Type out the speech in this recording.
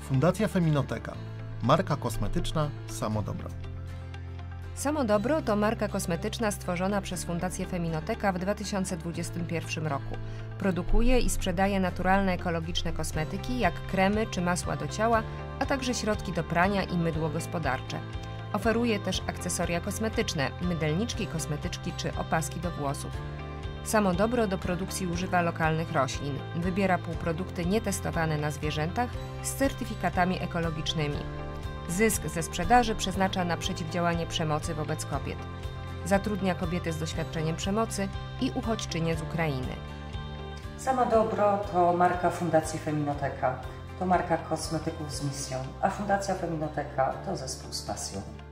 Fundacja Feminoteka. Marka kosmetyczna Samo Dobro. Samo Dobro to marka kosmetyczna stworzona przez Fundację Feminoteka w 2021 roku. Produkuje i sprzedaje naturalne, ekologiczne kosmetyki, jak kremy czy masła do ciała, a także środki do prania i mydło gospodarcze. Oferuje też akcesoria kosmetyczne, mydelniczki, kosmetyczki czy opaski do włosów. Samo Dobro do produkcji używa lokalnych roślin. Wybiera półprodukty nietestowane na zwierzętach z certyfikatami ekologicznymi. Zysk ze sprzedaży przeznacza na przeciwdziałanie przemocy wobec kobiet. Zatrudnia kobiety z doświadczeniem przemocy i uchodźczynie z Ukrainy. Samo Dobro to marka Fundacji Feminoteka. To marka kosmetyków z misją, a Fundacja Feminoteka to zespół z pasją.